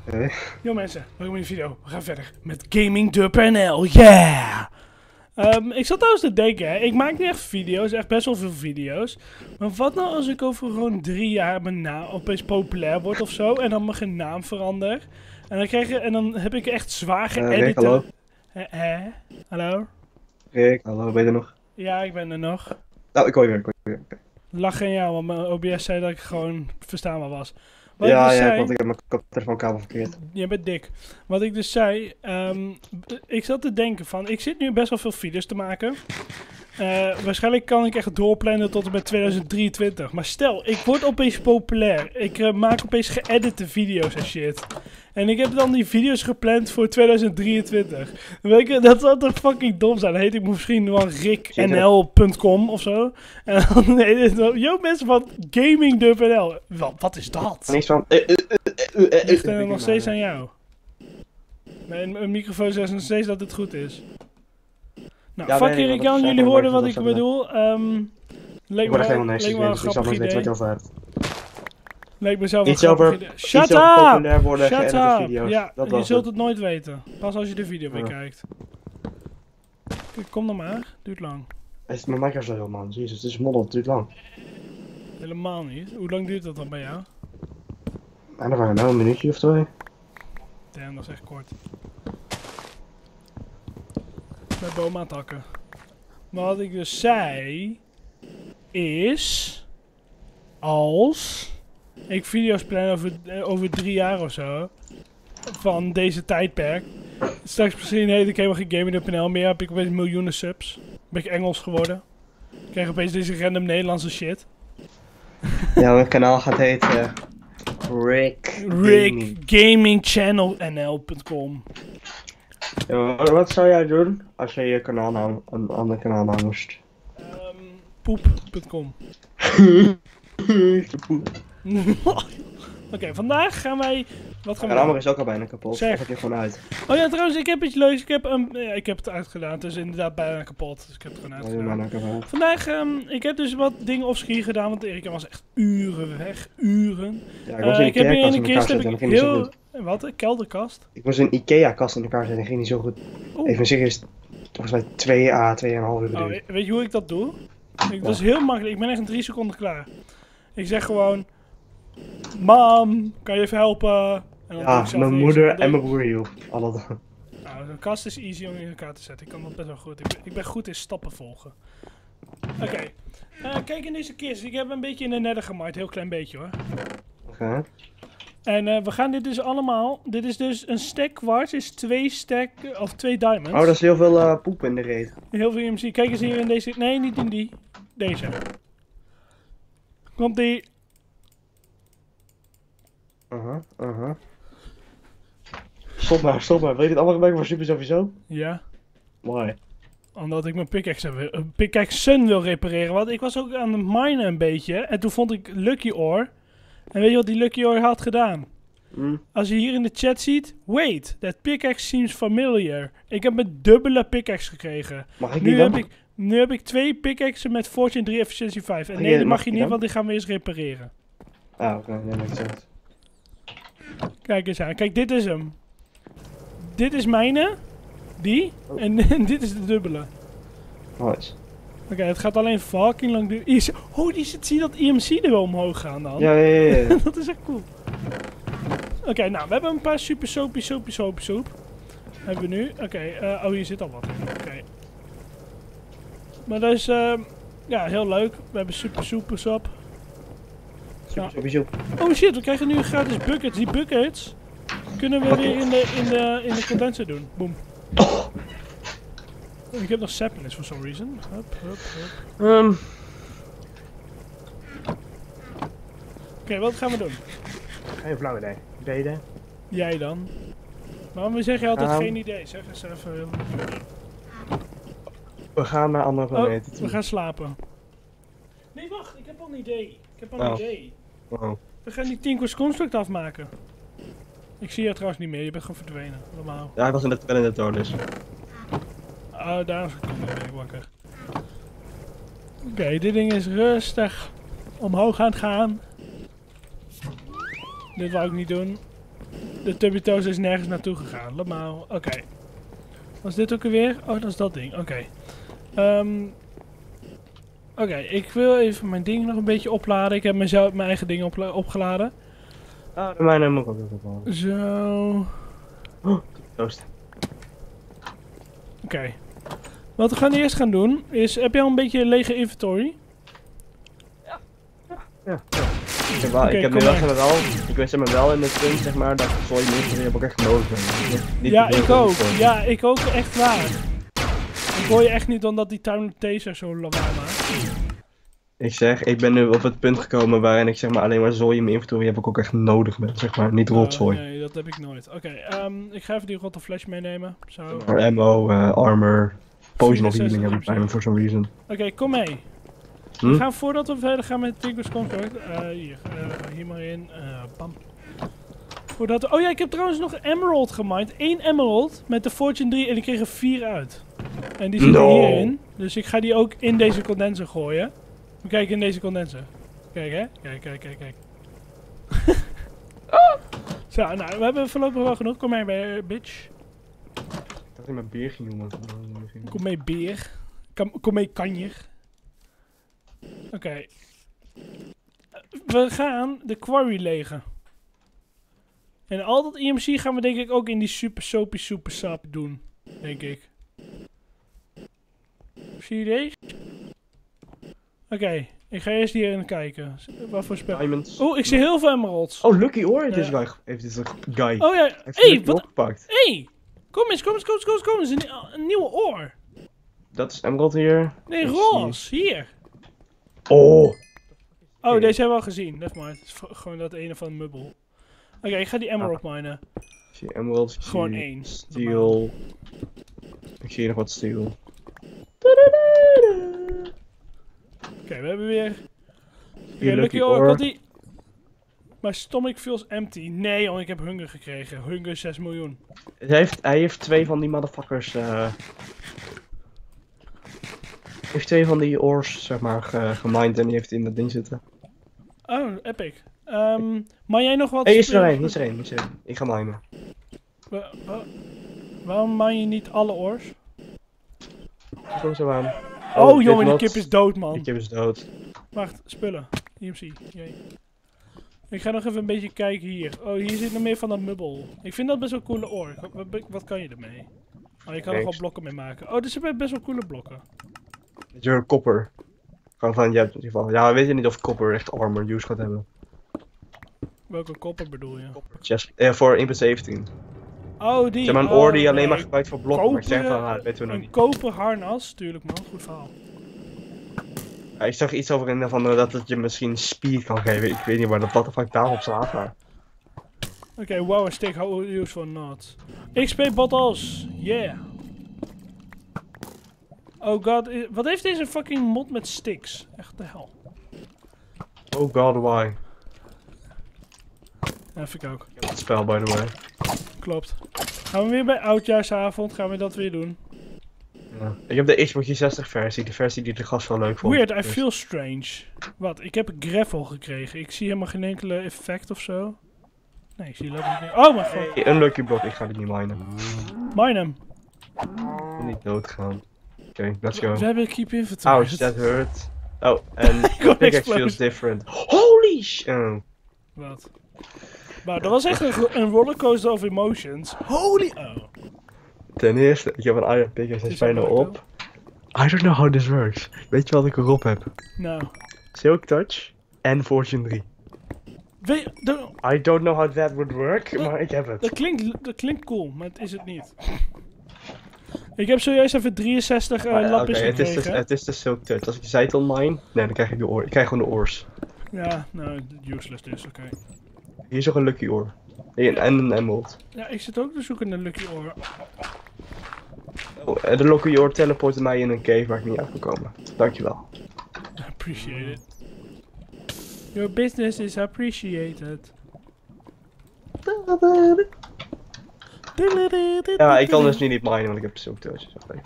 Yo mensen, welkom in de video. We gaan verder met GamingDub.nl. Yeah! Ik zat trouwens te denken, hè. Ik maak niet echt video's, echt best wel veel video's. Maar wat nou als ik over gewoon 3 jaar mijn naam opeens populair word of zo en dan mijn naam verander? En dan heb ik echt zwaar geëdit. Rick, hallo? Hallo? Rick, hallo, ben je er nog? Ja, ik ben er nog. Nou, ik hoor je weer. Lachen aan jou, want mijn OBS zei dat ik gewoon verstaanbaar was. Want ik heb mijn koptelefoonkabel verkeerd. Je bent dik. Wat ik dus zei, ik zat te denken van, ik zit nu best wel veel video's te maken. Waarschijnlijk kan ik echt doorplannen tot en met 2023. Maar stel, ik word opeens populair. Ik maak opeens geëdite video's en shit. En ik heb dan die video's gepland voor 2023. Weet je, dat zou toch fucking dom zijn. Dan heet ik misschien wel ricknl.com of zo. En dan heet het yo mensen van GamingDub.nl. Wat is dat? Niks van. Ligt er nog steeds aan jou. Mijn microfoon zegt nog steeds dat het goed is. Nou, Ja, fuck nee, ik kan jullie horen wat ik bedoel. Ik word helemaal niks, leek me wel een dus ik zal grappig nooit weten idee. wat je over hebt. Leek me zelf een Iets grappig over idee. Shut populair worden, Shut geëdite up! video's. Ja, Dat je was zult het. het nooit weten. Pas als je de video weer Ja. kijkt. Kom dan maar, duurt lang. Is mijn mic er zo heel man? Jezus, het is modder, het duurt lang. Helemaal niet. Hoe lang duurt dat dan bij jou? En dan waren we nou een minuutje of 2. Damn, dat is echt kort. Met boom aan het hakken. Maar wat ik dus zei is, als ik video's plan over 3 jaar of zo, van deze tijdperk, straks misschien heet ik helemaal geen GamingDub.nl meer, heb ik opeens miljoenen subs, ben ik Engels geworden, ik krijg opeens deze random Nederlandse shit. Ja, mijn kanaal gaat heten Rick GamingChannelNL.com. Ja, wat zou jij doen als je je kanaal een ander kanaal moest? Poep.com. Oké, vandaag gaan wij. Wat gaan we Mijn doen? is ook al bijna kapot. Zeg. Of heb je gewoon uit? Oh ja, trouwens, ik heb iets leuks. Ik heb het uitgedaan. Het is inderdaad bijna kapot. Dus ik heb het gewoon uitgedaan. Vandaag, ik heb dus wat dingen offscreen gedaan. Want Erik was echt uren weg. Uren. Ja, Ik heb hier in de kist heb ik heel. Wat? Een kelderkast? Ik was een IKEA-kast in elkaar zetten en ging niet zo goed. Oeh. Even serieus, volgens mij 2 à 2,5 uur Oh, bedoeld. weet je hoe ik dat doe? Dat is heel makkelijk. Ik ben echt in 3 seconden klaar. Ik zeg gewoon: Mam, kan je even helpen? En dan doe Ja, ik zelf mijn niks. moeder Dan doe en ik- mijn broer hielp. Alle Nou, de kast is easy om in elkaar te zetten. Ik kan dat best wel goed. Ik ben goed in stappen volgen. Oké. Kijk in deze kist. Ik heb een beetje in de nether gemaaid. Heel klein beetje hoor. Oké. En we gaan dit dus allemaal. Dit is dus een stack quartz. Is 2 diamonds. Oh, dat is heel veel poep in de reet. Heel veel IMC. Kijk eens hier in deze. Nee, niet in die. Deze. Komt die. Stop maar. Wil je dit allemaal gebruiken voor super sowieso? Ja. Why? Omdat ik mijn pickaxe wil repareren. Want ik was ook aan het minen een beetje. En toen vond ik Lucky Ore. En weet je wat die Lucky Ore had gedaan? Als je hier in de chat ziet. Wait, that pickaxe seems familiar. Ik heb een dubbele pickaxe gekregen. Mag ik niet dan? Nu heb ik 2 pickaxen met Fortune 3 Efficiency 5. En nee, dat mag je niet, want die gaan we eens repareren. Ah, oké. Nee, maakt sense. Kijk eens aan. Kijk, dit is hem. Dit is mijne. Die. En dit is de dubbele. Nice. Oké, het gaat alleen fucking lang duren. Zie je dat IMC er wel omhoog gaan dan? Ja. Dat is echt cool. Oké, nou, we hebben een paar super soap. Hebben we nu. Oké, oh, hier zit al wat in. Oké. Maar dat is, ja, heel leuk. We hebben super soap. Sowieso. Oh shit, we krijgen nu gratis buckets. Die buckets kunnen we weer in de condenser doen. Boom. Ik heb nog saplings for some reason. Hup. Oké, wat gaan we doen? Geen flauw idee. Deden? Jij dan? Waarom zeg je altijd geen idee? Zeg eens even. We gaan naar andere planeten toe. We gaan slapen. Nee, wacht. Ik heb al een idee. Oh. We gaan die Tinker's Construct afmaken. Ik zie je trouwens niet meer. Je bent gewoon verdwenen. Normaal. Ja, ik was wel in de toon dus. Oh, daar ben ik wakker. Oké, dit ding is rustig omhoog aan het gaan. Dit wou ik niet doen. De Tubby-Toos is nergens naartoe gegaan. Laat maar. Oké. Was dit ook alweer? Oh, dat is dat ding. Oké. Oké, ik wil even mijn ding nog een beetje opladen. Ik heb mijn eigen ding opgeladen. Ah, de mijne moet ik ook opladen. Zo. Toast. Oké. Wat we gaan eerst gaan doen is... Heb je al een beetje een lege inventory? Ja. Ik heb nu wel, ik wist hem wel in het punt, zeg maar, dat ik zo'n inventory heb ook echt nodig ben. Ja, ik ook. Ja, ik ook echt waar. Ik hoor je echt niet omdat die Time Taser zo lawaai maakt. Ik zeg, ik ben nu op het punt gekomen waarin ik zeg maar alleen maar zooi in mijn inventory heb ik ook echt nodig ben, zeg maar, niet rotzooi. Nee, dat heb ik nooit. Oké, ik ga even die rotte flash meenemen. Zo. Ammo, armor, potion of healing heb ik bij me for some reason. Oké, kom mee. We gaan voordat we verder gaan met Tinker's Conquest, hier maar in, bam. Voordat we, oh ja, ik heb trouwens nog Emerald gemined. 1 Emerald met de Fortune 3 en ik kreeg er 4 uit. En die zitten hierin, dus ik ga die ook in deze condenser gooien. We kijken in deze condenser. Kijk hè, kijk. Zo, nou, we hebben voorlopig wel genoeg. Kom mee, bitch. Ik dacht in mijn beer ging noemen. Kom mee, beer. Kom mee, kanjer. Oké. We gaan de quarry legen. En al dat EMC gaan we denk ik ook in die super soapy super sap doen. Denk ik. Zie je deze? Oké, ik ga eerst hierin kijken. Wat voor spel? Diamonds. Oh, ik zie heel veel emeralds. Oh, lucky ore heeft deze guy. Oh ja, hey, wat? Opgepakt. Hey, kom eens. Het is een nieuwe oor. Dat is emerald hier. Nee, roze, hier. Oh. Oh, deze hebben we al gezien. Nevermind. Het is gewoon dat ene van Mubble. Oké, ik ga die emerald minen. Ik zie emeralds. Gewoon 1. Steel. Ik zie hier nog wat steel. Oké, we hebben weer... Hier, lucky ore, komt die... My stomach feels empty. Nee, jongen, ik heb hunger gekregen. Hunger 6 miljoen. Hij heeft 2 van die motherfuckers, heeft 2 van die ores, zeg maar, gemined en die heeft in dat ding zitten. Oh, epic. Maar jij nog wat... Hé, is er één. Ik ga minen. Waarom mine je niet alle ores? Kom zo aan. Oh jongen, die kip is dood, man. Die kip is dood. Wacht, spullen. EMC. Jee. Ik ga nog even een beetje kijken hier. Oh, hier zit nog meer van dat mubbel. Ik vind dat best wel coole oor. Wat kan je ermee? Oh, je kan er gewoon blokken mee maken. Oh, dit zijn best wel coole blokken. Your copper. Gewoon van, je hebt in ieder geval. Ja, weet je niet of copper echt armor use gaat hebben. Welke kopper bedoel je? Chest, voor 1.17. Oh, die. Zeg maar een oor die je alleen maar gebruikt voor blokken. Maar ik zeg van, dat weten we nog een niet. koper harnas, tuurlijk man. Goed verhaal. Ja, ik zag iets over in van dat het je misschien speed kan geven. Ik weet niet waar dat wat de fuck daarop staat. Maar... Oké, wow, a stick, how useful or not. XP bottles, yeah. Oh god, wat heeft deze fucking mod met sticks? Echt de hel. Oh god, why? Ja, vind ik ook. Ik heb het spel, by the way. Klopt. Gaan we weer bij oudjaarsavond, gaan we dat weer doen. Ja. Ik heb de Xbox 360 versie, de versie die de gast wel leuk vond. Weird, I feel strange. Wat? Ik heb gravel gekregen. Ik zie helemaal geen enkele effect of zo. Nee, ik zie letterlijk niet. Oh mijn god. Hey, unlucky block, ik ga dit niet minen. Mine hem. Ik wil niet doodgaan. Oké, let's go. We hebben een keep inventory. Ouch, that hurt. Oh, and the pickaxe feels different. Holy shit! Wat? Nou, dat was echt een rollercoaster of emotions. Holy... Oh. Ten eerste, ik heb een iron pickaxe, hij is bijna op. I don't know how this works. Weet je wat ik erop heb? Nou. Silk Touch en Fortune 3. I don't know how that would work, maar ik heb het. Dat klinkt cool, maar het is het niet. Ik heb zojuist even 63 lapjes gekregen. Het is de Silk Touch. Als ik de zijtel mine, nee, dan krijg ik de oor. Ik krijg gewoon de oors. Ja, nou, useless dus, oké. Hier is nog een lucky ore. En een emerald. Ja, ik zit ook te zoeken naar lucky ore. Oh, de lucky ore teleportte mij in een cave waar ik niet uit kan komen. Dankjewel. Appreciate it. Your business is appreciated. Ja, ik kan dus niet minen, want ik heb Silk Touch.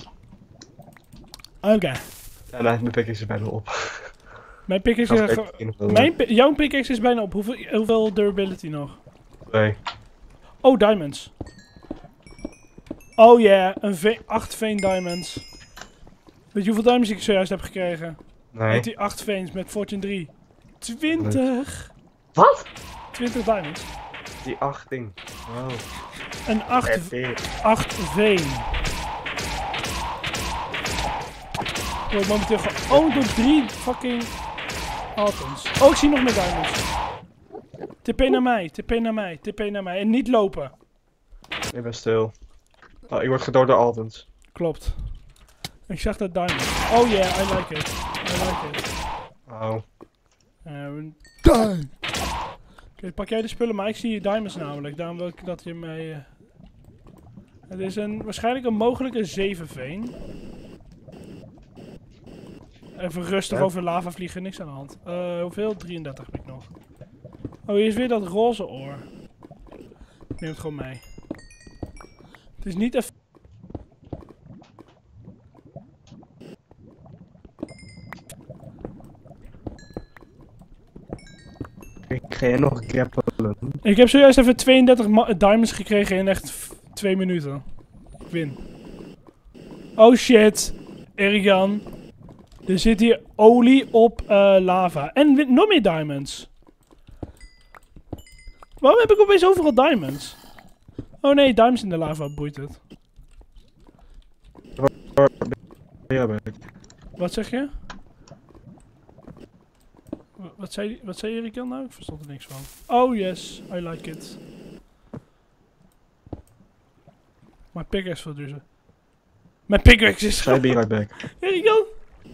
Oké. En mijn pickaxe is bijna op. Mijn pickaxe jouw pickaxe is bijna op. Hoeveel durability nog? 2. Oh, diamonds. Oh yeah, 8 veen diamonds. Weet je hoeveel diamonds ik zojuist heb gekregen? Nee. Met die 8 veens met Fortune 3. 20! Wat? 20 diamonds. Die 8 ding. Wow. En 8 veen. Ik word momenteel geowned door 3 fucking Altons. Oh, ik zie nog meer diamonds. TP naar mij, TP naar mij, TP naar mij. En niet lopen. Ik ben stil. Oh, ik word gedood door Altens. Klopt. Ik zag dat diamond. Oh yeah, I like it. I like it. Oh. Oké, pak jij de spullen, maar ik zie je diamonds namelijk. Daarom wil ik dat je mij... Het is waarschijnlijk een mogelijke 7 veen. Even rustig over lava vliegen, niks aan de hand. Hoeveel? 33 heb ik nog. Oh, hier is weer dat roze oor. Ik neem het gewoon mee. Het is niet even... Ik ga je nog grappelen. Ik heb zojuist even 32 diamonds gekregen in echt 2 minuten. Ik win. Oh shit. Erigan. Er zit hier olie op lava. En nog meer diamonds. Waarom heb ik opeens overal diamonds? Oh nee, diamonds in de lava, boeit het. Ja, ben ik. Wat zeg je? Wat zei Erigan nou? Ik verstond er niks van. Oh yes, I like it. Mijn pickaxe wil duzen. Mijn pickaxe is... Ga je be right back. Erigan!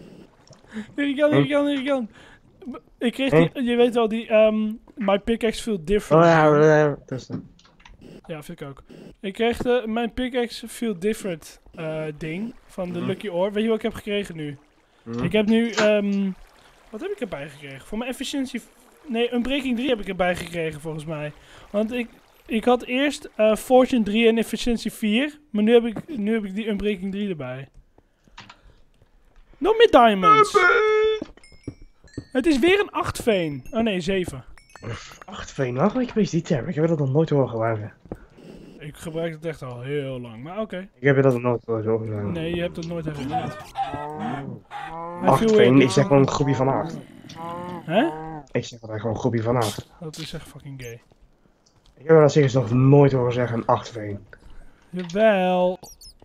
Erigan! Ik kreeg die, je weet wel, die, my pickaxe feel different. Oh ja, testen. Ja, vind ik ook. Ik kreeg mijn pickaxe feel different ding van de Lucky Ore. Weet je wat ik heb gekregen nu? Ik heb nu, wat heb ik erbij gekregen? Voor mijn efficiëntie, nee, Unbreaking 3 heb ik erbij gekregen volgens mij. Want ik had eerst Fortune 3 en efficiëntie 4, maar nu heb ik die Unbreaking 3 erbij. Nog meer diamonds! Het is weer een 8 veen. Oh nee, 7. 8 veen, waarom ik precies die term? Ik heb dat nog nooit horen gebruiken. Ik gebruik het echt al heel lang, maar oké. Ik heb dat nog nooit horen gebruiken. Nee, je hebt het nooit herinnerd. 8 veen, ik zeg gewoon een groepje van 8. Hè? Ik zeg altijd gewoon een groepje van 8. Dat is echt fucking gay. Ik heb dat serieus nog nooit horen zeggen, een 8 veen. Jawel.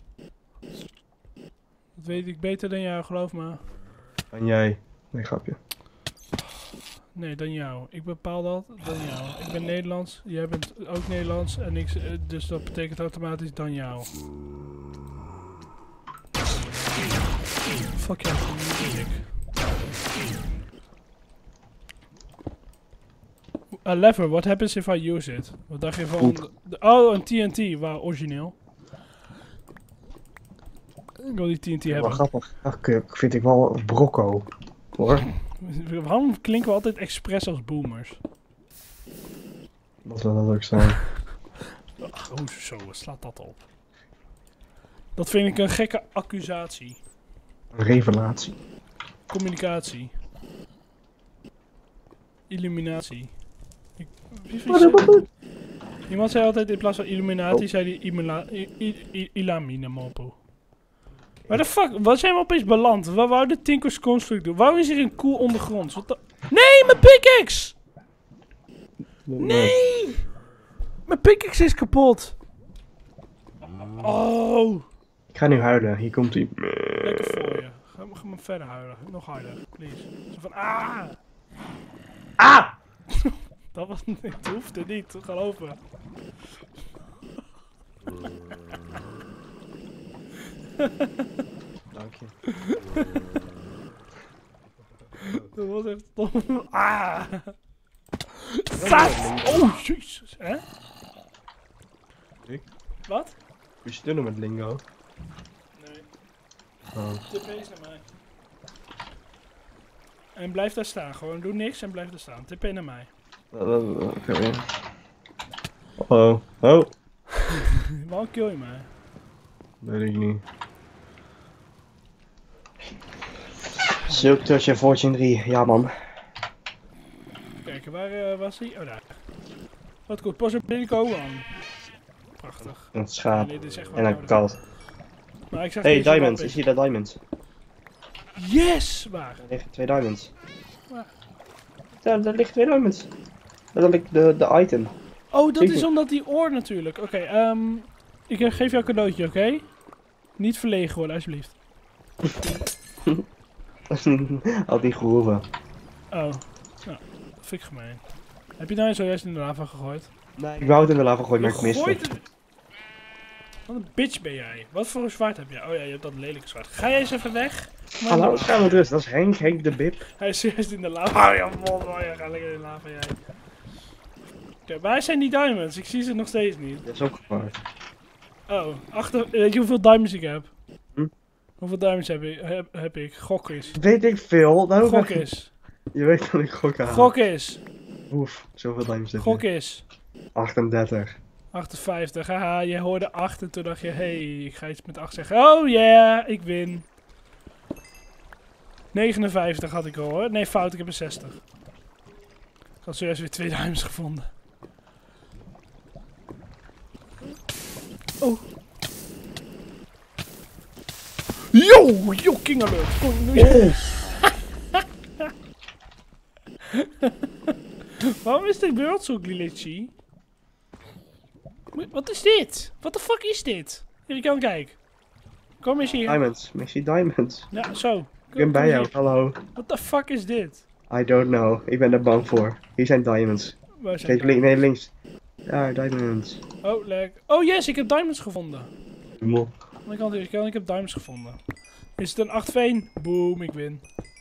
Dat weet ik beter dan jou, geloof me. En jij? Nee, grapje. Nee, dan jou. Ik bepaal dat, dan jou. Ik ben Nederlands, jij bent ook Nederlands en dus dat betekent automatisch dan jou. Fuck jou, music. A lever, what happens if I use it? Wat dacht je van... Oh, een TNT, wauw, origineel. Ik wil die TNT hebben. Wel grappig. Vind ik wel brocco. Hoor. Waarom klinken we altijd expres als boomers? Dat zou wel leuk zijn. Ach, zo, slaat dat op. Dat vind ik een gekke accusatie. Een revelatie. Communicatie. Illuminatie. Iemand zei altijd in plaats van illuminatie, zei hij Ilaminamopo. Waar de fuck? Waar zijn we opeens beland? Waar wou de Tinker's Construct doen? Waarom is hier een koe ondergronds? Wat de... Nee, mijn pickaxe! Nee! Mijn pickaxe is kapot. Oh. Ik ga nu huilen, hier komt hij. Lekker voor je. Ga maar verder huilen. Nog harder, please. Zo van, ah! Ah! Dat was niet, het hoefde niet te geloven. Dank je. Dat was echt stom. Ah! Fuck! Oh, jezus, hè? Ik? Wat? Kun je stunnen met lingo? Nee. Oh. TP's naar mij. En blijf daar staan, gewoon doe niks en blijf daar staan. TP naar mij. Oké. Oh. Oh. Waarom kill je mij? Weet ik niet. Silk Touch en Fortune 3, ja man. Kijk, waar was hij? Oh, daar. Wat goed, pas op binnenkomen aan. prachtig. En het schaap. Nee, dit is echt wel En een nodig. kat. Maar ik zeg Hey, deze diamonds. wel Ik zie daar diamonds. Yes! Waar? Er liggen 2 diamonds. Waar? Daar liggen 2 diamonds. Daar ligt de item. Oh, dat Zie is je? omdat die oor natuurlijk. Oké, ik geef jou een cadeautje, oké? Niet verlegen worden, alsjeblieft. Had die gehoeven. Oh, nou, dat vind ik gemeen. Heb je nou zojuist in de lava gegooid? Nee, ik wou het in de lava gooien, maar ik miste. Gooit het- Wat een bitch ben jij. Wat voor een zwaard heb jij? Oh ja, je hebt dat lelijke zwaard. Ga jij eens even weg? Maar Hallo, ga met rust. Dat is Henk de Bib. Hij is juist in de lava. Oh ja, man, oh ja, ga lekker in de lava, jij. Oké, waar zijn die diamonds? Ik zie ze nog steeds niet. Dat is ook gevaarlijk. Oh, weet je hoeveel diamonds ik heb? Hm? Hoeveel diamonds heb ik? Gok eens. Weet ik veel. Nou, Gok eens. Je weet dat ik gok aan. Gok eens. Oef, zoveel diamonds heb Gok je. eens. 38. 58. Haha, je hoorde 8 en toen dacht je, hey, ik ga iets met 8 zeggen. Oh yeah, ik win. 59 had ik al hoor. Nee, fout, ik heb een 60. Ik had zojuist weer 2 diamonds gevonden. Oh. Yo, king alert. Waarom is dit beeld zo glitchy? Wat is dit? Wat de fuck is dit? Hier, kan kijk. Kom eens hier. Diamonds. Missie diamonds. Ja, zo. Ik ben bij jou. Hallo. What the fuck is dit? I don't know. Ik ben er bang voor. Hier zijn diamonds. Waar zijn Kijk, nee, links. Daar, diamonds. Oh, lek. Oh yes, ik heb diamonds gevonden. Mol. Ik heb diamonds gevonden. Is het een 8 veen? Boom, ik win.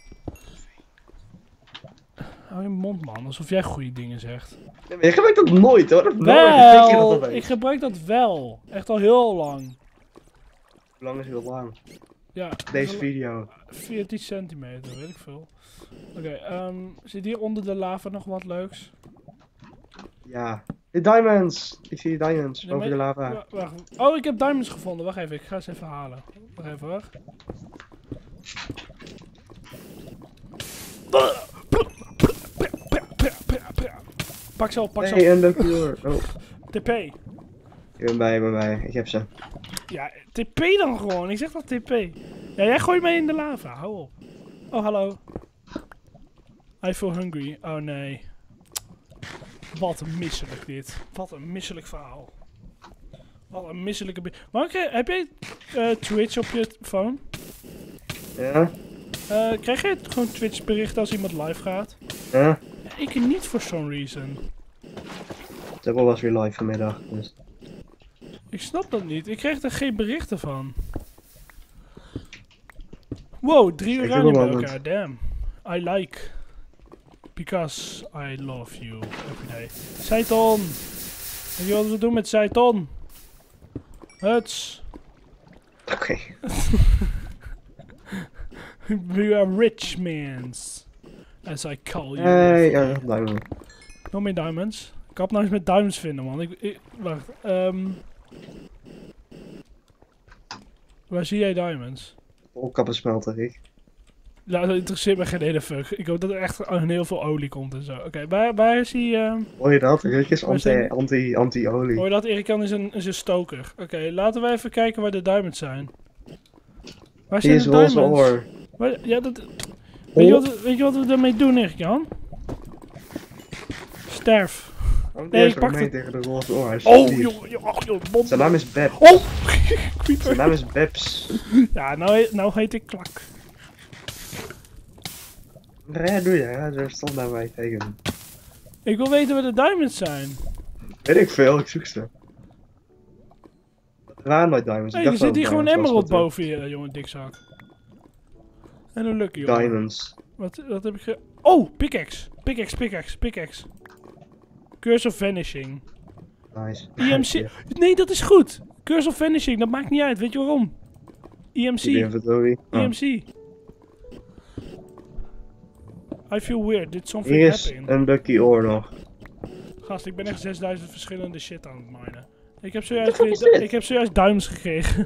Hou je mond, man. Alsof jij goede dingen zegt. Nee, maar je gebruikt dat nooit hoor. Of zeg je dat Wel! opeens? Ik gebruik dat wel. Echt al heel lang. Hoe lang is heel lang? Ja. Deze video. 14 centimeter, weet ik veel. Oké, zit hier onder de lava nog wat leuks? Ja. De diamonds! Ik zie de diamonds Ja, boven de maar- lava. Wacht. Oh, ik heb diamonds gevonden. Wacht even, ik ga ze even halen. Wacht even hoor. Pak ze op, pak ze Nee, op. en de kleur. Oh, TP. ik ben bij. Ik heb ze. Ja, TP dan gewoon. Ik zeg dat TP. Ja, jij gooit mij in de lava. Hou op. Oh, hallo. I feel hungry. Oh nee. Wat een misselijk dit. Wat een misselijk verhaal. Wat een misselijke... Heb jij Twitch op je phone? Ja? Krijg je gewoon Twitch berichten als iemand live gaat? Ja? Ik niet for some reason. Dubbel was weer live vanmiddag. Dus. Ik snap dat niet. Ik kreeg er geen berichten van. Wow, 3 Zeker uranium bij wel, elkaar. Damn. I like. Because I love you every day. Seiton! Weet je wat we doen met Seiton? Huts. Oké. We are rich mans. As I call you. Hey, ja, diamond. Nog meer diamonds. Ik had nou eens met diamonds vinden, man. Wacht. Waar zie jij diamonds? Olkappen smelter, ik. Nou, dat interesseert me geen ene fuck. Ik hoop dat er echt heel veel olie komt en zo. Oké, waar is die... Hoor je dat? Rick is Waar zijn- anti-olie. Hoor je dat? Erikan is een stoker. Oké, laten we even kijken waar de diamonds zijn. Waar Hier zijn is de roze diamonds? oor. Ja, dat... Weet je wat we daarmee doen, Erikan? Sterf. Nee, ik pak het. tegen de roze oor. Oh, alsjeblieft. joh, bot. Zijn naam is Beb. Oh! Zijn Creeper. naam is Bebs. Ja, nou heet ik Klak. Ja, doe je. Ja, er stond daar bij tegen. Ik wil weten waar de diamonds zijn. Weet ik veel, ik zoek ze. Er waren nooit diamonds. Hé, ik er dacht zit dat hier gewoon diamonds was, emerald wat, boven je, jongen, dikzak. En een lucky, jongen. Diamonds. Wat heb ik ge... Oh, pickaxe. Curse of Vanishing. Nice. EMC. Nee, dat is goed. Curse of Vanishing, dat maakt niet uit. Weet je waarom? EMC. Inventory. Oh. EMC. I feel weird. Did something Hier is happen? een lucky oor nog. Gast, ik ben echt 6000 verschillende shit aan het minen. Ik heb fuck is zojuist duims gekregen.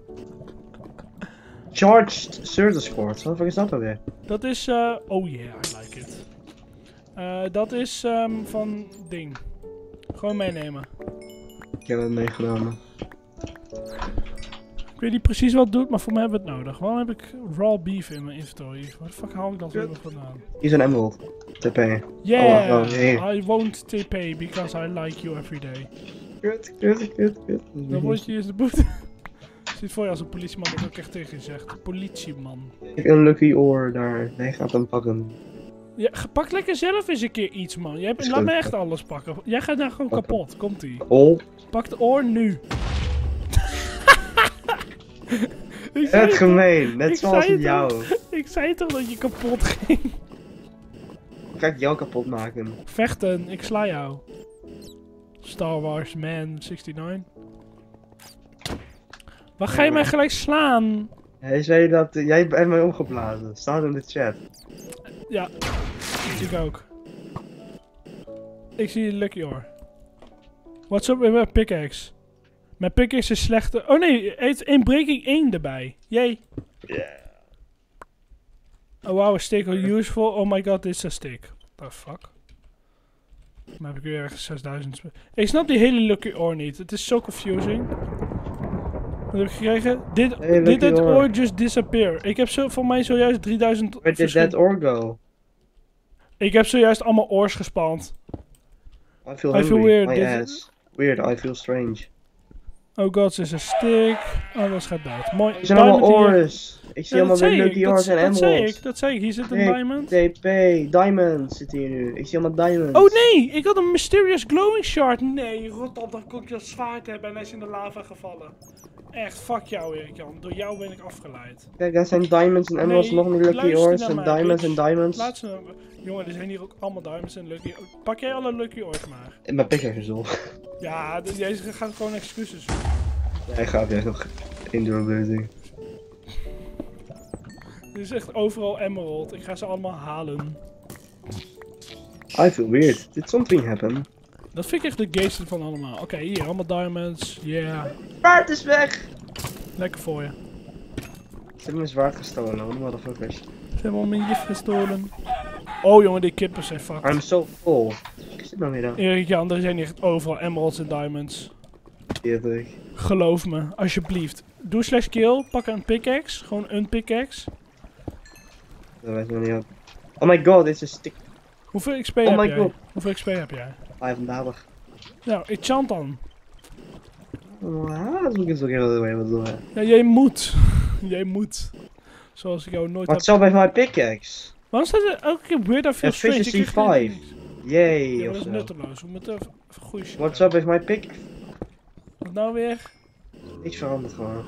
Charged Certus Quartz. Wat is dat alweer? Dat is, oh yeah, I like it. Dat is van ding. Gewoon meenemen. heb het meegenomen. Ik weet niet precies wat het doet, maar voor mij hebben we het nodig. Waarom heb ik raw beef in mijn inventory? Waar de fuck haal ik dat weer vandaan? Hier is een emerald. TP. Yeah! nee. I won't TP because I like you every day. Kut. Dan word je eerst de boete. Zit voor je als een politieman, dat heb ik echt tegen je gezegd. Politieman. Ik heb een lucky oor daar. Nee, gaat hem pakken. Ja, pak lekker zelf eens een keer iets, man. Laat me echt alles pakken. Jij gaat daar gewoon kapot. Komt-ie. Oh. Pak de oor nu. Het gemeen. Net zoals met jou. Ik zei toch dat je kapot ging. Ga ik jou kapot maken. Vechten, ik sla jou. Star Wars Man 69. Waar ga je mij gelijk slaan? Hij zei dat jij bent mij omgeblazen. Staat in de chat. Ja, ik ook. Ik zie Lucky Oor. What's up with mijn pickaxe? Mijn pickaxe is slechter. Oh nee, het heeft een breaking 1 erbij. Yay. Yeah. Oh wow, a stick are useful. Oh my god, dit is a stick. What the fuck? Maar heb ik weer ergens 6000. Ik snap die hele Lucky Oor niet. Het is zo confusing. Wat heb ik gekregen? Did that ore just disappear? Ik heb voor mij zojuist 3000... Where did that ore go? Ik heb zojuist allemaal oors gespand. I feel hungry. weird. My ass. Weird, I feel strange. Oh god, ze is een stick. Alles gaat dood. Mooi. Er zijn allemaal ores. Ik zie allemaal weer lucky ores en emeralds. Dat zei ik. Hier zit een diamond. TP, diamonds zit hier nu. Ik zie allemaal diamonds. Oh nee, ik had een mysterious glowing shard. Nee, rot op, dan kon ik dat zwaard hebben en hij is in de lava gevallen. Echt, fuck jou Erik-Jan. Door jou ben ik afgeleid. Kijk, daar zijn diamonds en emeralds, nog meer lucky ores en diamonds en diamonds. Laat ze nou... Jongen, er zijn hier ook allemaal diamonds en lucky... Pak jij alle lucky ores maar. En mijn pickaxe is op. Ja, jij gaat gewoon excuses doen. Hij gaat juist nog indurability. Er is echt overal emerald. Ik ga ze allemaal halen. I feel weird. Did something happen? Dat vind ik echt de geesten van allemaal. Oké, hier, allemaal diamonds. Yeah. Zwaard is weg! Lekker voor je. Ze hebben mijn zwaard gestolen, hoor, motherfuckers. Ze hebben al mijn gif gestolen. Oh jongen, die kippers zijn fucked. I'm so full. Wat is dit nou weer dan? Erik-Jan, er zijn echt overal emeralds en diamonds. Eerlijk. Geloof me, alsjeblieft. Doe /kill, pak een pickaxe. Gewoon een pickaxe. Dat weet ik nog niet op. Oh my god, dit is een stick. Hoeveel XP Oh heb my jij? god. Hoeveel XP heb jij? 35. Nou, ik chant dan. Ah, dat moet ik eens ook even doen. Ja, jij moet. Jij moet. Zoals ik jou nooit What's heb... up with my pickaxe? Waarom staat er elke keer weird I feel strange? Efficiency Ik krijg geen 5. niks. Yay, Ja, dat is ofzo. nutteloos. We moeten even goede shit What's hebben. up with my pickaxe? Wat nou weer? Niks veranderd gewoon.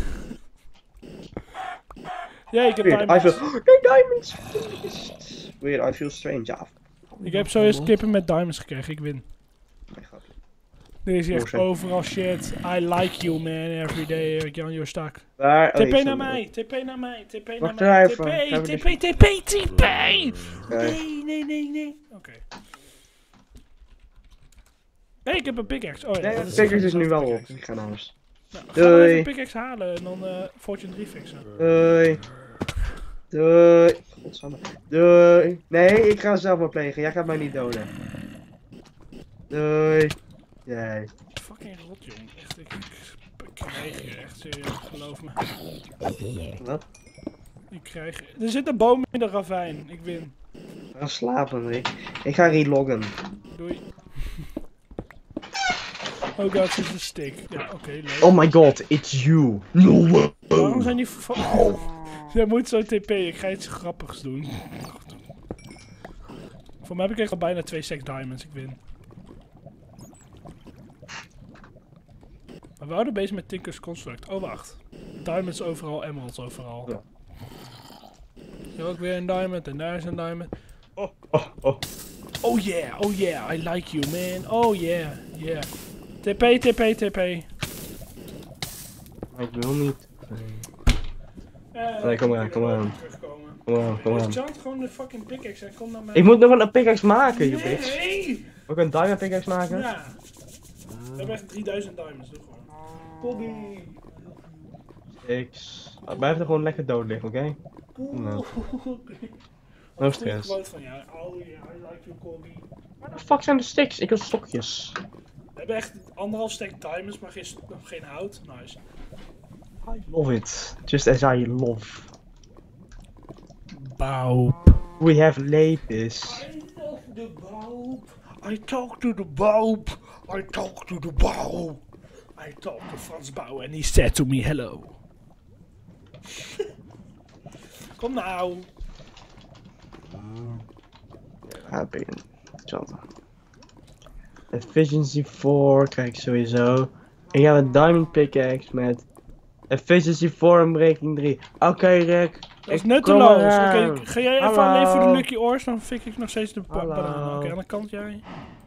Ja, ik heb Weird, I diamonds. feel... Kijk, diamonds! Weird, I feel strange, ja. Ik heb zojuist kippen met diamonds gekregen, ik win. Nee, grapje. Deze is echt Oh, shit. overal shit. I like you man, every day, Erik-Jan, you're stuck. Waar? Oh, TP hier naar staat mij, TP naar mij, TP naar Wacht mij, er even. TP, Gaan we TP, TP, TP! Oké. Nee. Oké. Hey, ik heb een pickaxe. Oh ja, Nee, dat de is pickaxe is een nu wel op. pickaxe. Ik ga naar huis. Nou, ga maar Doei. even een pickaxe halen en dan Fortune 3 fixen. Doei. Doei. Godsamme. Doei. Nee, ik ga zelf maar plegen. Jij gaat mij niet doden. Doei. Jij. Fucking rot, jong. Echt, ik krijg je echt serieus, geloof me. Wat? Ik krijg je. Er zit een boom in de ravijn. Ik win. Ga slapen, Rick. Ik ga reloggen. Doei. Oh god, ze is een stick. Ja, oké, leuk. Oh my god, it's you. No way. Waarom zijn die... Jij moet zo TP, ik ga iets grappigs doen. Voor mij heb ik echt al bijna 2 stacks diamonds, ik win. Maar we houden bezig met Tinker's Construct. Oh wacht. Diamonds overal, emeralds overal. Ja. Hier ook weer een diamond en daar is een diamond. Oh. Oh yeah, I like you man. Oh yeah. TP. Ik wil niet. Nee, Nee, kom aan. Kom Dus aan. chant gewoon de fucking pickaxe en kom naar mij. Ik moet nog een pickaxe maken, you bitch. Nee! Moet ik een diamond pickaxe maken? Ja. We hebben echt 3000 diamonds, doe gewoon. Bobby. Blijf er gewoon lekker dood liggen, oké? No. No stress. Van, ja. Oh yeah, I like you, Kobe. Waar de fuck zijn de sticks? Ik wil stokjes. We hebben echt 1,5 stack diamonds, maar geen hout. Nice. I love it. Just as I love. Bouw. We have lapis. I love the bulb. I talk to the bulb. I talk to the bulb. I talk to Frans Bouw and he said to me hello. Kom nou. Ja, ben je chat. Efficiency 4 krijg ik sowieso. Ik heb een diamond pickaxe met efficiency 4 en breaking 3. Oké, Rick. Dat is ik nutteloos. kom eraan. Oké, ga jij even Hallo. alleen voor de lucky ores, dan fik ik nog steeds de Hallo. bananen. Oké, aan de kant jij.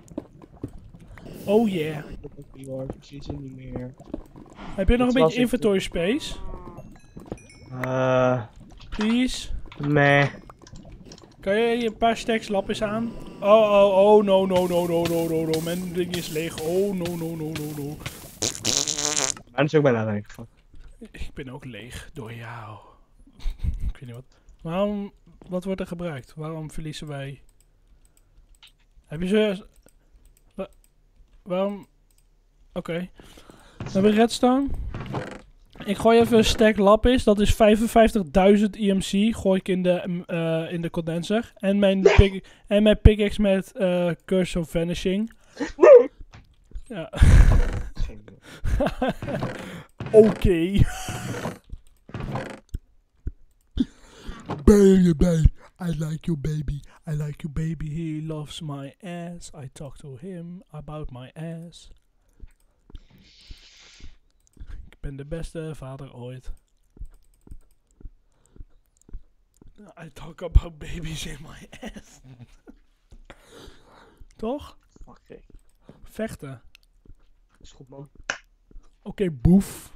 Oh yeah. Ik zie ze niet meer. Heb je nog een Dat was beetje inventory space? Please? Meh. Kan je een paar stacks lapis aan? Oh, no. Mijn ding is leeg. Oh, no. Maar dat is ook bijna leeg. Ik ben ook leeg door jou. Ik weet niet wat. Wat wordt er gebruikt? Waarom verliezen wij? Heb je ze... Waarom... Oké. We hebben redstone. Ik gooi even een stack lapis. Dat is 55.000 EMC. Gooi ik in de condenser. En mijn pickaxe met Curse of Vanishing. Ja. Oké. Baby, I like you baby. I like you baby. He loves my ass. I talk to him about my ass. Ik ben de beste vader ooit. I talk about babies in my ass. Toch? Oké. Vechten. Is goed, man. Oké, boef.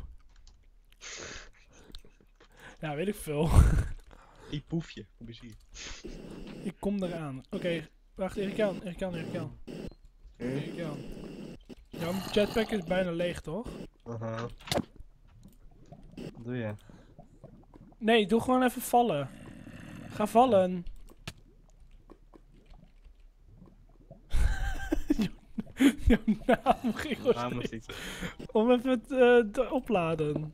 Ja, weet ik veel. Die poefje. Kom eens hier. Ik kom eraan. Oké, wacht, Erik Jan. Jouw jetpack is bijna leeg, toch? Aha. Wat doe je? Nee, doe gewoon even vallen. Ga vallen. Jouw naam ging gewoon steeds om even te opladen.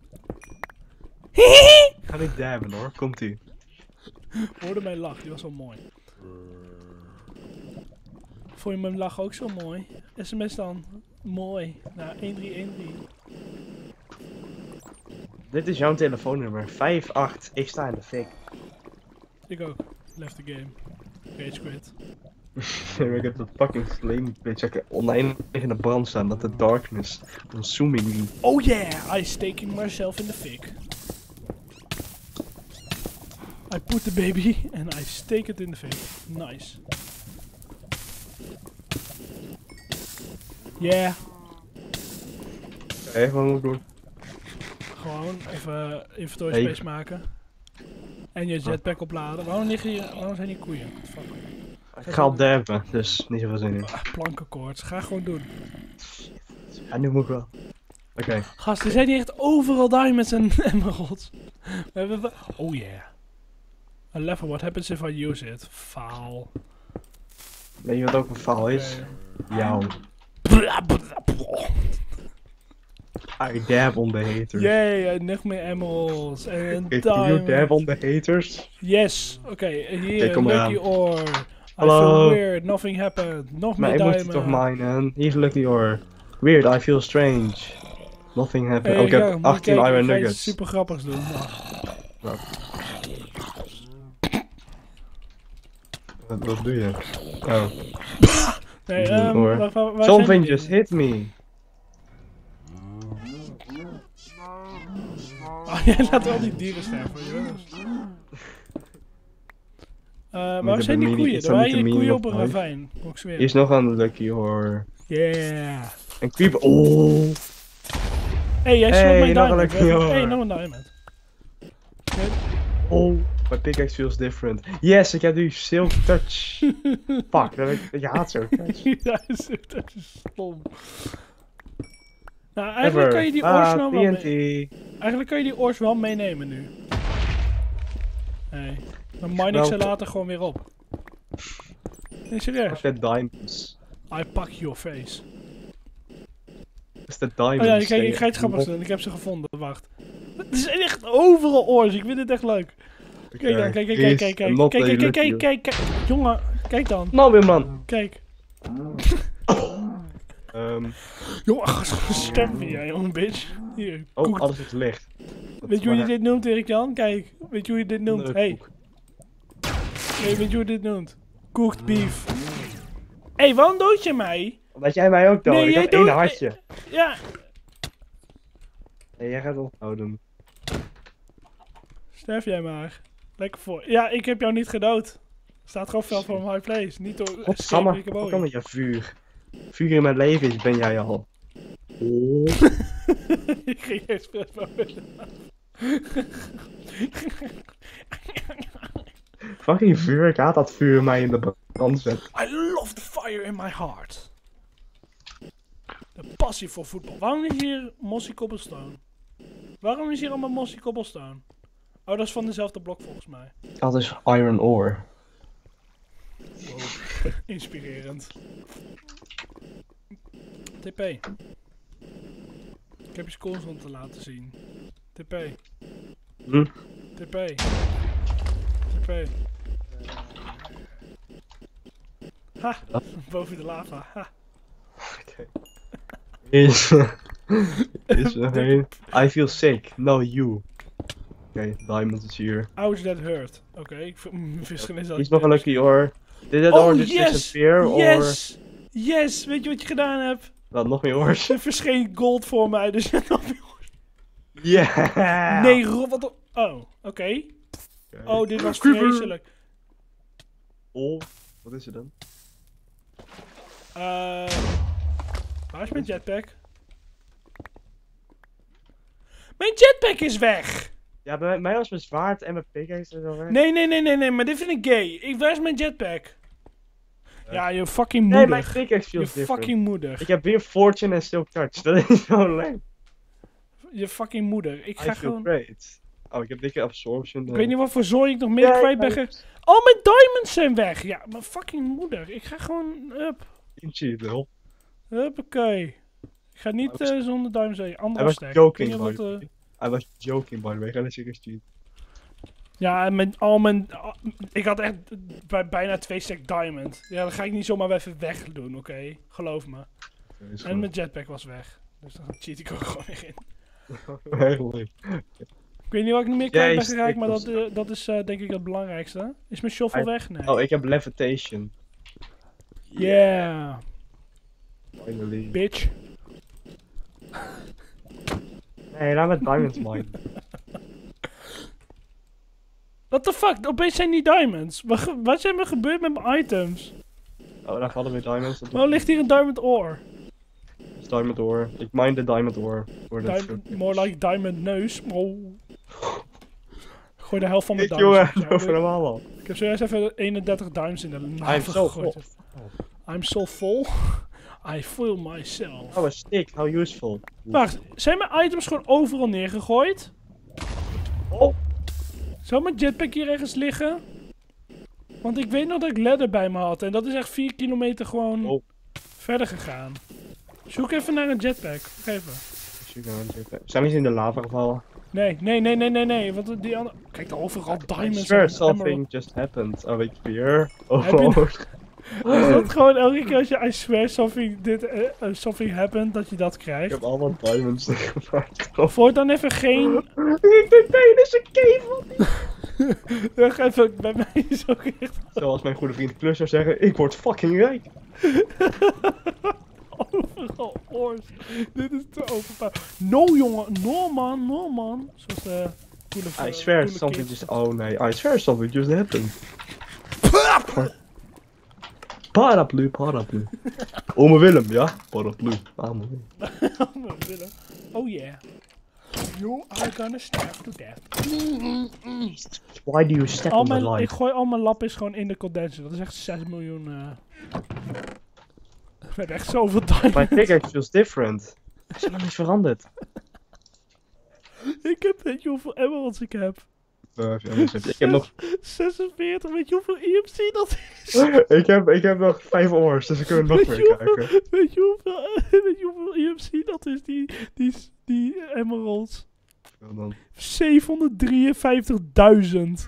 Ik ga niet dabben hoor, komt ie. Hoorde mijn lach, die was wel mooi. Vond je mijn lach ook zo mooi? SMS dan. Mooi. Nou, 1313. Dit is jouw telefoonnummer. 58. Ik sta in de fik. Ik ook. Left the game. Rage quit. Ik heb dat fucking flame bitch oneindig in de brand staan. Dat de darkness consuming me. Oh yeah, I staking myself in the fik. I put the baby and I stake it in the fik. Nice. Yeah. Even wat moet ik doen? Gewoon even inventory space maken. En je jetpack opladen. Waarom zijn die koeien? Fuck. Ik ga al dabben, dus niet zoveel zin in. Plankenkoorts, ga gewoon doen. Ja, nu moet ik wel. Oké. Gast, er zijn hier echt overal diamonds en emeralds. We hebben oh yeah. A lever, what happens if I use it? Faal. Weet je wat ook een faal is? Jou. I dab on the haters. Yay, nog meer emeralds en Do you diamonds. dab on the haters? Yes, oké, hier, kom lucky eraan. ore. I Hallo. feel weird, nothing happened. Nog Maar meer ik moet diamonds. het toch minen. Hier is lucky ore. Weird, I feel strange. Nothing happened. Oh, ik heb 18 iron nuggets. Super grappigs doen. Wat doe je? Oh. Nee, Hoor. waar Something zijn die? just hit me. Oh, jij laat wel die dieren sterven, jongens. Waar zijn die koeien? Er waren hier koeien op een ravijn. Moet ik zweren. Hier is nog een lucky ore. Yeah. Een creeper. Oh. Hey, jij sloot mijn nog een diamond. lucky ore. Hey, nog een diamond. Oh. My pickaxe feels different. Yes, ik heb nu silk touch. Fuck, je haat silk touch. Ja, dat is stom. Nou, eigenlijk kan je die oors nou wel eigenlijk kan je die oors wel meenemen nu. Nee. Dan mine ik ze later gewoon weer op. Nee, serieus. Fuck that diamonds. I pack your face. laatste diamonds. Oh ja, kijk, ik ga iets grappigs doen. Ik heb ze gevonden. Wacht. Het is echt overal oors. Ik vind het echt leuk. Kijk dan, kijk. Jongen, kijk dan. Nou weer, man. Kijk. Um, Jongen, stem weer, jongen, bitch. Hier, oh, koekt. alles is licht. Weet je hoe je dit noemt, Erik-Jan? Kijk, weet je hoe je dit noemt? Hey, weet je hoe je dit noemt? Cooked beef. Hey, waarom dood je mij? Omdat jij mij ook dood. Nee, ik jij heb één dood- hartje. Ja, Nee, jij gaat ophouden. sterf jij maar. Lekker voor. Ja, ik heb jou niet gedood. Staat gewoon fel voor mijn high place. Niet door Godsamme, Rick hoe kan het je vuur? Vuur in mijn leven is, ben jij al. Oh. Ik ging expres van willen. Fucking vuur, ik haat dat vuur mij in de brand zet. I love the fire in my heart. De passie voor voetbal. Waarom is hier Mossy Cobblestone? Waarom is hier allemaal Mossy Cobblestone? Oh, dat is van dezelfde blok volgens mij. Dat is iron ore. Inspirerend. TP. Ik heb je scores om te laten zien. TP. Hm? TP. TP. Ha! Wat? Boven de lava. Ha! Oké. Is er een? I feel sick. No, you. Oké, diamond is hier. Ouch, that hurt. Oké, ik verschil is dat. Is nog een lucky ore. Did that Oh, ore just yes! disappear? Yes! Yes! Weet je wat je gedaan hebt? Wat, nog meer ores? Er verscheen gold voor mij, dus je hebt nog meer. Yeah! Nee, wat. Oh, oké. Oh, dit was vreselijk. Oh, wat is er dan? Waar is mijn jetpack? Mijn jetpack is weg! Ja, bij mij was mijn zwaard en mijn pickaxe en zo weg. Nee, maar dit vind ik gay. Waar is mijn jetpack? Ja, je fucking Nee, mijn moeder. pickaxe Je feels different. fucking moeder. Ik heb weer Fortune en Silk Touch. Dat is zo leuk. Je fucking moeder. Ik I ga feel gewoon... great. Oh, ik heb dikke absorption. Ik weet niet wat voor zooi ik nog meer Ja, kwijt ik ben. weet Oh, mijn diamonds zijn weg! Ja, mijn fucking moeder. Ik ga gewoon... Up. Cheat, lol. Huppakee. Ik ga niet zonder diamonds heen. I Andere was stack. joking, Ik weet by niet the wat, way. I was joking, by the way. Ga eens serieus cheat. Ja, en ik had echt bijna 2 stack diamond. Ja, dat ga ik niet zomaar even weg doen, oké? Geloof me. En mijn jetpack was weg. Dus dan cheat ik ook gewoon weer in. Heel leuk. Ik weet niet wat ik nog meer kwijt ben Jezus, geraakt, maar ik dat is denk ik het belangrijkste. Is mijn shovel weg? Nee. Oh, ik heb levitation. Yeah, Finally. bitch. Nee, laat me diamonds mine. What the fuck? Opeens zijn die diamonds. Wat is er gebeurd met mijn items? Oh, daar vallen weer diamonds. Waarom ligt hier een diamond ore? Dat is diamond ore. Ik mine de diamond ore. Voor de More like diamond neus. Oh. Gooi de helft van mijn Ik diamonds. jongen, op. over hem allemaal. Ik heb zojuist even 31 diamonds in de I'm lava so gegooid. full. I'm so full. I feel myself. Oh, a stick. How useful. Wacht, zijn mijn items gewoon overal neergegooid? Oh. Zou mijn jetpack hier ergens liggen? Want ik weet nog dat ik ladder bij me had. En dat is echt 4 kilometer gewoon verder gegaan. Zoek even naar een jetpack. Wacht even. Zijn we eens in de lava gevallen? Nee. Want die andere... Kijk, daar overal I diamonds. swear en something emerald. just happened. Oh, weet je weer? Oh. Heb je- Is dat gewoon elke keer als je I swear something happened, dat je dat Ik krijgt? heb allemaal diamonds gemaakt. Voor dan even geen... Ik denk, nee, dit is een cave. Wacht even, bij mij is ook echt Zoals mijn goede vriend Klus zou zeggen, ik word fucking rijk. overal oors. Dit is te openbaar. No jongen, no man. Zoals de coole I swear coole something kids. just... Oh nee, I swear something just happened. Paraplu. Ome Willem, ja? Paraplu. Willen. Oh yeah. You are gonna starve to death. Why do you step on my Ik life? gooi al mijn lapis gewoon in de condenser. Dat is echt 6 miljoen. We hebben echt zoveel My diamonds. pickaxe feels different. Is er nog iets veranderd? Ik heb, weet je hoeveel emeralds ik heb? Ik heb nog 46, weet je hoeveel EMC dat is? ik heb nog 5 oors, dus we kunnen nog meer kijken. Weet je hoeveel EMC dat is, die emeralds? Veel dan. 753.000.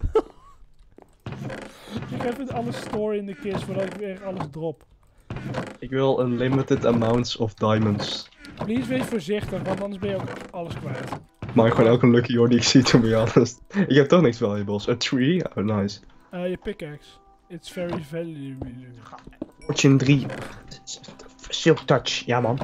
Ik heb het alles store in de kist voordat ik weer alles drop. Ik wil een limited amounts of diamonds. Please wees voorzichtig, want anders ben je ook alles kwijt. Maar gewoon elke lucky ore die ik zie, to be honest. Ik heb toch niks valuables. A tree? Oh, nice. Je pickaxe. It's very valuable. Fortune 3. Silk touch, ja man.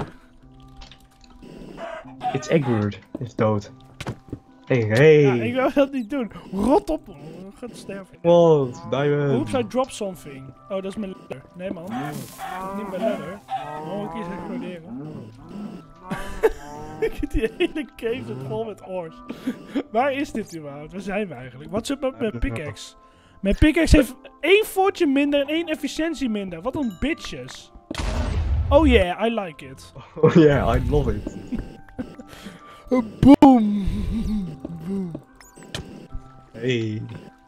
It's Egbert, is dood. Hey. Ja, ik wil dat niet doen. Rot op, man. Gaat sterven. What? Diamond. Oops, I dropped something. Oh, dat is mijn letter. Nee, man. Niet mijn letter. Oh, ik eens exploderen. Die hele cave zit vol met ores. Waar is dit überhaupt? Waar zijn we eigenlijk? Wat is met mijn pickaxe? Mijn pickaxe heeft 1 fortune minder en 1 efficiëntie minder. Wat een bitches. Oh yeah, I like it. Oh yeah, I love it. Boom. Boom. Hey.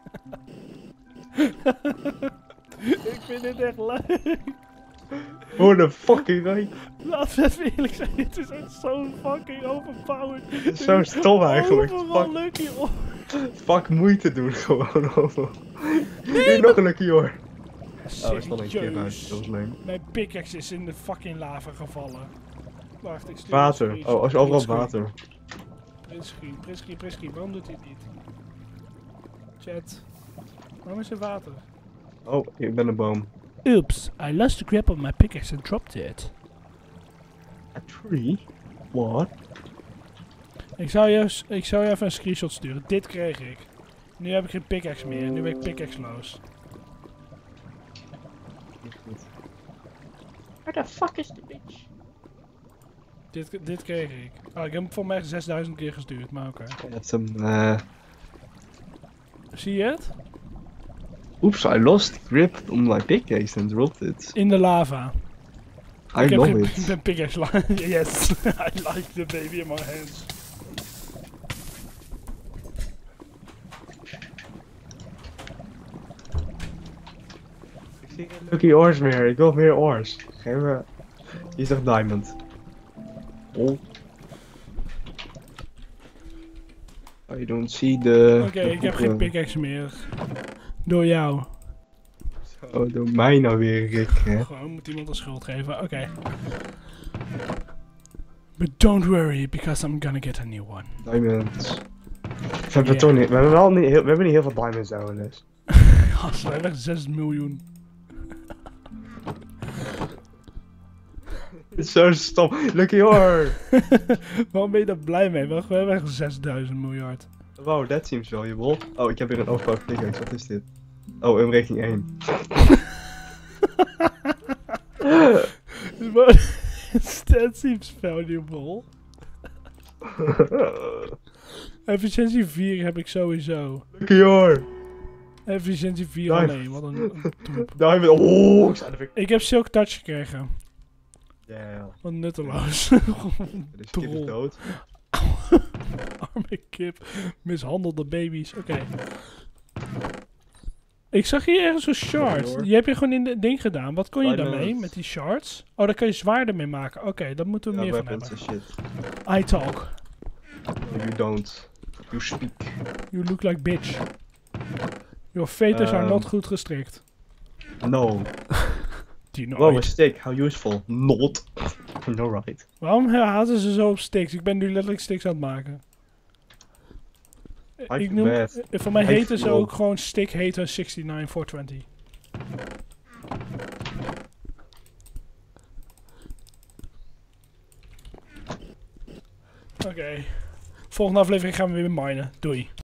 Ik vind dit echt leuk. What the fucking right? Laten we even eerlijk zijn, dit is echt zo fucking overpowered. Zo stom eigenlijk. Overal lucky ore. Fuck moeite doen gewoon over. Hier nog een lucky ore. Oh, er stond een keer uit. Serieus. Dat was leuk. Mijn pickaxe is in de fucking lava gevallen. Wacht, ik stuur Water. een screenshot. Oh, er is overal Printscreen. water. Printscreen. Waarom doet hij het niet? Chat. Waarom is er water? Oh, ik ben een boom. Oops, I lost the grip on my pickaxe and dropped it. A tree? What? Ik zou je even een screenshot sturen. Dit kreeg ik. Nu heb ik geen pickaxe meer. Nu ben ik pickaxe-loos. Where the fuck is the bitch? Dit kreeg ik. Oh, ik heb hem voor mij 6000 keer gestuurd, maar oké. That's some, Zie je het? Oops, I lost grip on my pickaxe and dropped it. In de lava. I love it. Ik ben pickaxe Yes, I like the baby in my hands. Ik zie geen lucky ores meer. Ik wil meer ores. Geef me. Hier is toch diamond. Oh. Oh, you don't see the... Oké, ik heb geen pickaxe meer. Door jou. Oh, door mij nou weer, Rick, hè? Gewoon moet iemand een schuld geven. Oké. But don't worry, because I'm gonna get a new one. Diamonds. We hebben toch niet... We hebben wel niet heel, we hebben niet heel veel diamonds nou, dus. Gast, we hebben echt 6 miljoen. Het is zo stom. Lucky ore! Waarom ben je daar blij mee? We hebben echt 6000 miljard. Wow, that seems valuable. Oh, ik heb weer een overpowered pickaxe. Wat is dit? Oh, rating 1. That seems valuable. Efficiëntie 4 heb ik sowieso. Lucky ore! Efficiëntie 4 Dive. alleen, wat een troep. Diamond. Oh, Ik heb Silk Touch gekregen. Ja. Wat nutteloos. De kip is dood. Arme kip. Mishandelde baby's. Oké. Ik zag hier ergens een shard. Die heb je gewoon in het ding gedaan. Wat kon je daarmee met die shards? Oh, daar kan je zwaarden mee maken. Oké, daar moeten we meer van hebben. Shit. I talk. No, you don't. You speak. You look like bitch. Your fetus are not goed gestrikt. No. Dinoid. Wow, a stick. How useful. Not. No right. Waarom haten ze zo op sticks? Ik ben nu letterlijk sticks aan het maken. Ik noem, voor mij heten ze ook gewoon stick hater 69420. Oké. Volgende aflevering gaan we weer minen. Doei.